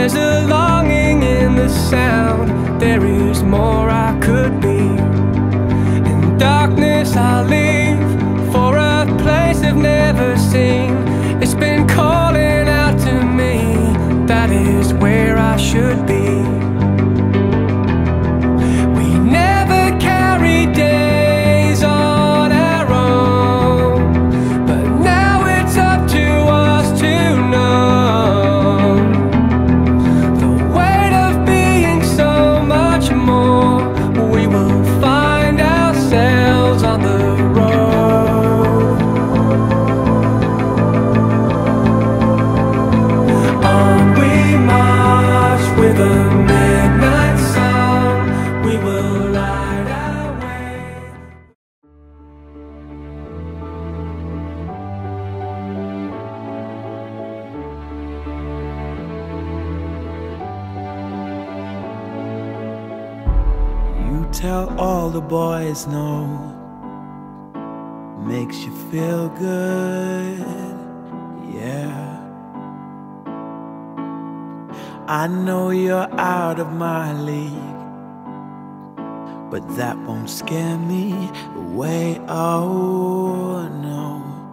There's a longing in the sound. There is more I could be. In darkness I'll leave for a place I've never seen. It's been calling out to me. That is where I should be. We never carry days on our own, but now it's up to us to know the weight of being so much more. We will find ourselves on the road. On we march with a midnight song. We will light our way. You tell all the boys no, makes you feel good, yeah. I know you're out of my league, but that won't scare me away, oh no.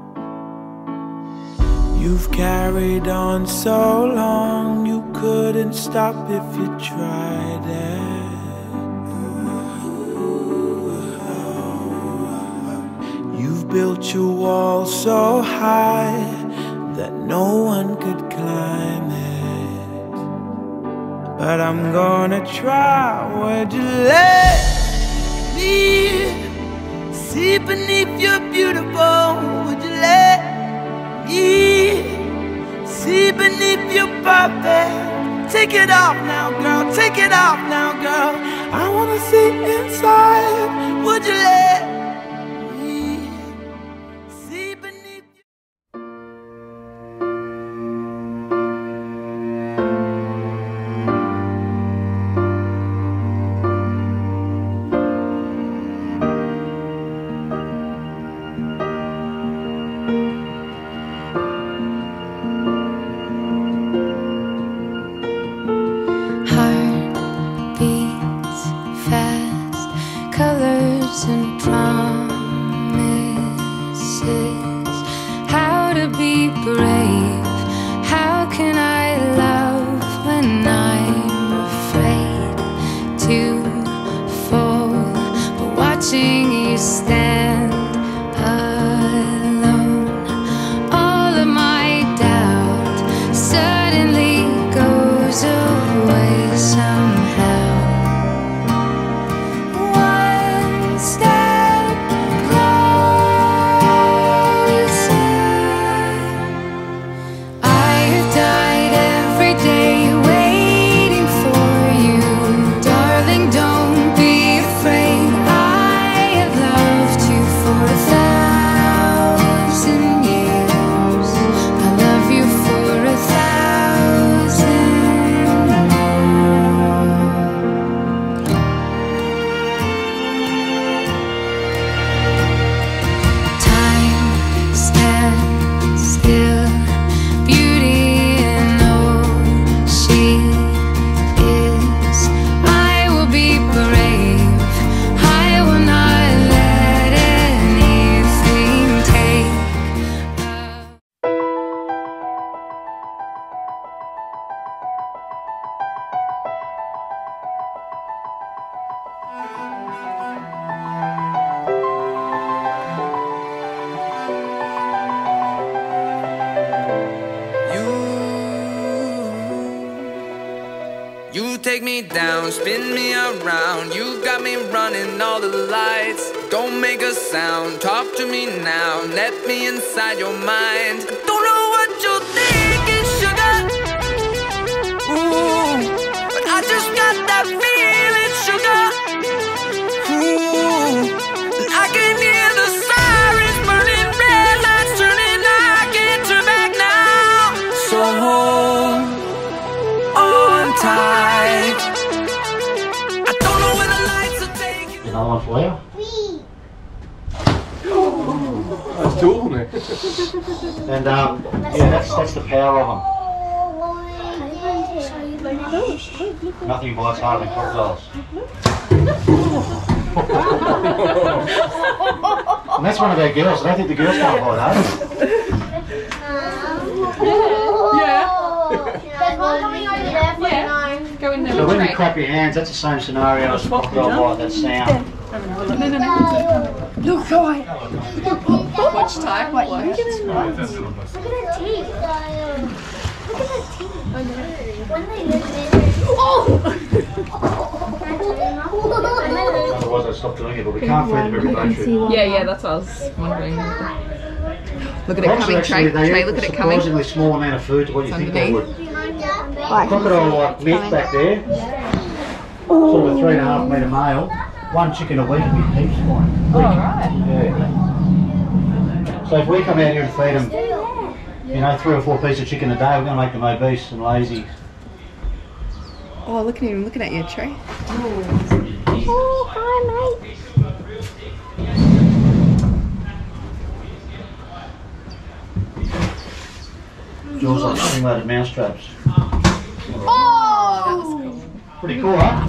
You've carried on so long, you couldn't stop if you tried it. You've built your wall so high that no one could climb it. But I'm gonna try. Would you let me see beneath your beautiful? Would you let me see beneath your perfect? Take it off now, girl. Take it off now, girl. I wanna see inside. Would you let me see beneath your... Heart beats fast, colors and promises. How to be brave, how can I love when I'm afraid to fall? But watching you stand alone, all of my doubt suddenly goes away somehow. One step closer. I have died every day waiting for you. Darling, don't be afraid. I have loved you for 1,000 years. I love you for 1,000 more. Time stands still, beauty in all she is. I will be brave, I will not let anything take You take me down, spin me around. You got me running all the lights. Don't make a sound, talk to me now. Let me inside your mind. I don't know what you're thinking, sugar. Ooh, but I just got that feeling, sugar. Ooh, and I can hear the sirens burning, red lights turning. I can't turn back now. So hold on tight. I don't know where the lights are taking. Another one for you? That's cool, isn't it? And yeah, that's the power of them. Nothing bites harder than crocodiles. And that's one of our girls. I don't think the girls can't bite hard. There's one coming over there for you. Go in there. So when you clap your hands, that's the same scenario as a crocodile bite, that sound. Look, go away. Watch time. What? Look at her teeth. Look at her teeth. When they live Otherwise I'd stop doing it, but we can't feed them every day trip. Yeah, that's what I was wondering. Look at it Frogs coming, actually, Trey. they Look eat at a it coming. surprisingly small amount of food to what you think they would. Crocodile like meat back there, sort of a 3.5 metre male. One chicken a week would be heaps for him. Oh, right. Yeah. So if we come out here and feed them, you know, 3 or 4 pieces of chicken a day, we're going to make them obese and lazy. Oh, look at him looking at you, Trey. Oh, hi, mate. Jaws like spring-loaded mousetraps. Oh, that was cool. Pretty cool, huh?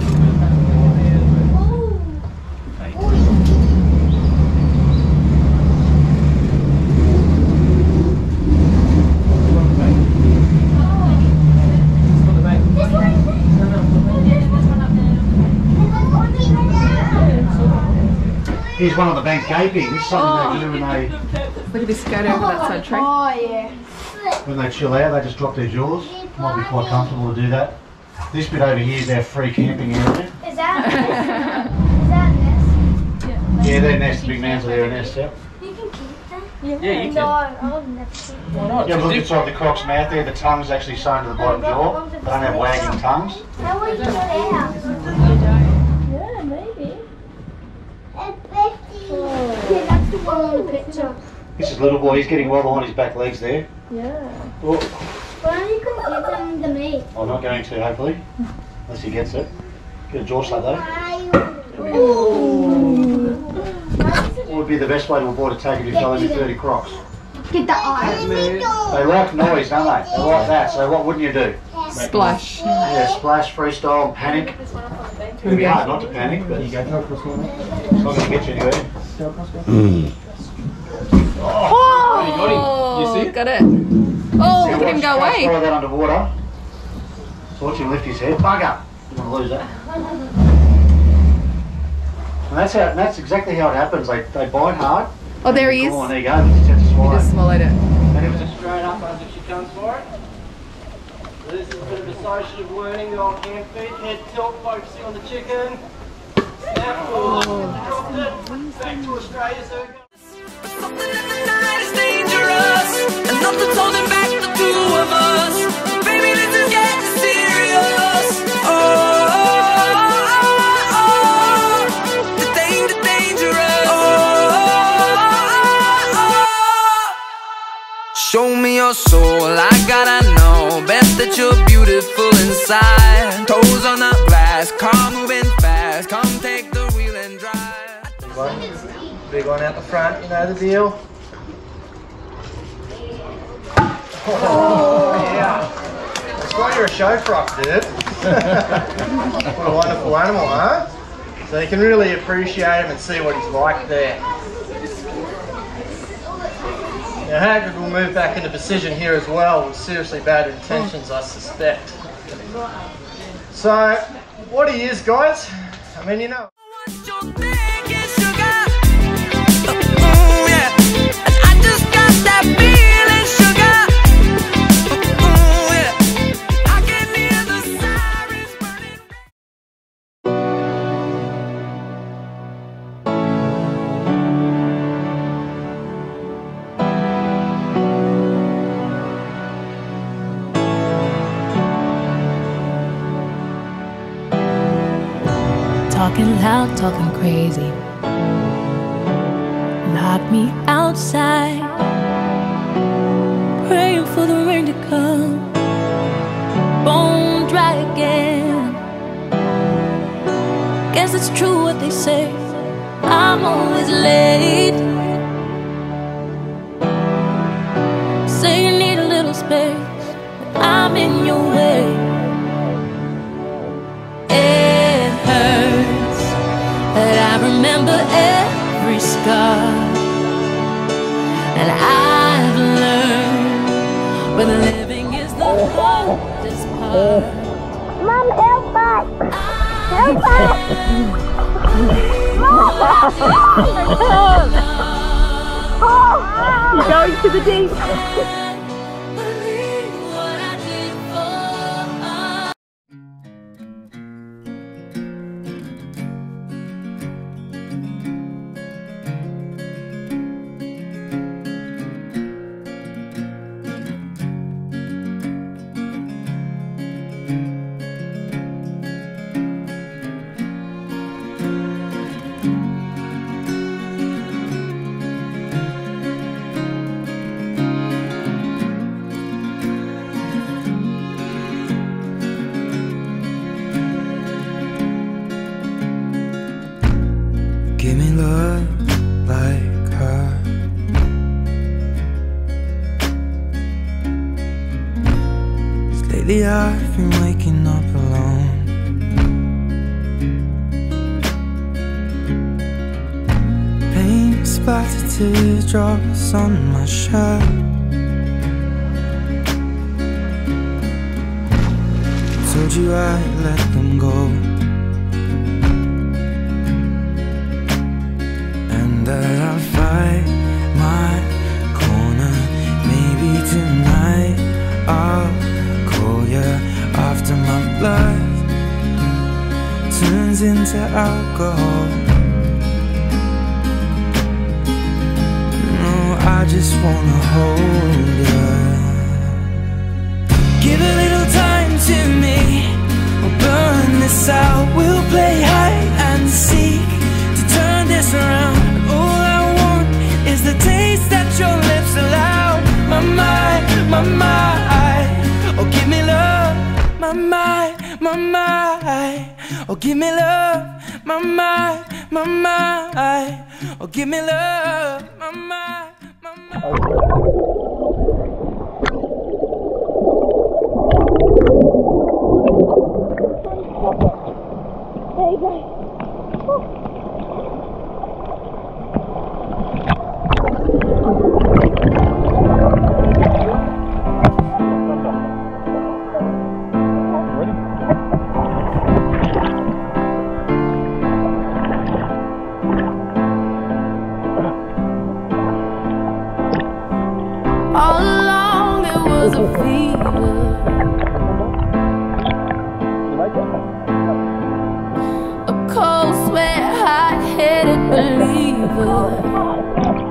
Here's one on the bank gaping. This is something they do when they... Look at this skirt over that side, Trey. Oh, yeah. When they chill out, they just drop their jaws. Might be quite comfortable to do that. This bit over here is our free camping area. Is that a nest? Is that a nest? Yeah, their nest, the big mounds are there, a nest, yep. You can keep that? Yeah, you No, can. I would never keep that. Why not? Yeah, look inside the croc's mouth there, the tongue's actually sewn to the bottom jaw. They don't have wagging tongues. How will you get out? Yeah, maybe. Yeah, that's the one on the picture. This is little boy, he's getting well behind his back legs there. Yeah. Oh, Why don't you come give them to me? I'm not going to, hopefully. Unless he gets it. Get a jaw slap though. What would be the best way to avoid a tag if you fell into 30 crocs? Get the eye. They like noise, don't they? They like that, so what wouldn't you do? Splash. Yeah, splash, freestyle, panic. It'd be hard not to panic, but it's not going to get you anywhere. Oh, you got him. You see it? Got it. Oh, look at him go away. Throw that underwater. So watch him lift his head. Bugger! You want to lose that. And that's exactly how it happens. They bite hard. Oh, there he is. Oh, there you go. Just have to He swallow. just swallowed it. And it was just straight up as if she comes for it. So this is a bit of associative learning, the old hand feed, head tilt, focusing on the chicken. Snap, dropped it, back to Australia, so we go. Something in the night is dangerous, and nothing's holding back the two of us. Baby, this is getting serious. The danger, dangerous. Show me your soul, I gotta know. Best that you're beautiful inside. Toes on the glass, car moving fast. Come take the wheel and drive. Big one out the front, you know the deal. Oh, yeah. That's why you're a show frog, dude. What a wonderful animal, huh? So you can really appreciate him and see what he's like there. Now Hagrid will move back into position here as well with seriously bad intentions, I suspect. So, what he is, guys, I mean, you know. What you're thinking, sugar? Ooh, yeah. And I just got that feeling, sugar. Ooh, yeah. I can hear the sirens burning. Talking loud, talking crazy. Lock me outside, praying for the rain to come. Bone dry again. Guess it's true what they say, I'm always late. Say you need a little space, but I'm in your way. And I've learned when living is the hardest part. Mom, help us! Help us! You're going to the deep. Give me love like her. 'Cause lately I've been waking up alone. Paint splattered teardrops on my shirt. Told you I'd let them go, that I'll fight my corner. Maybe tonight I'll call you after my blood turns into alcohol. No, I just wanna hold you. Give a little time to me, we'll burn this out. We'll play hide and seek to turn this around. All I want is the taste that your lips allow. My mind, oh give me love. My mind, oh give me love. My mind, oh give me love. My mind. There you go. All along there was a fever, a cold sweat, hot-headed believer.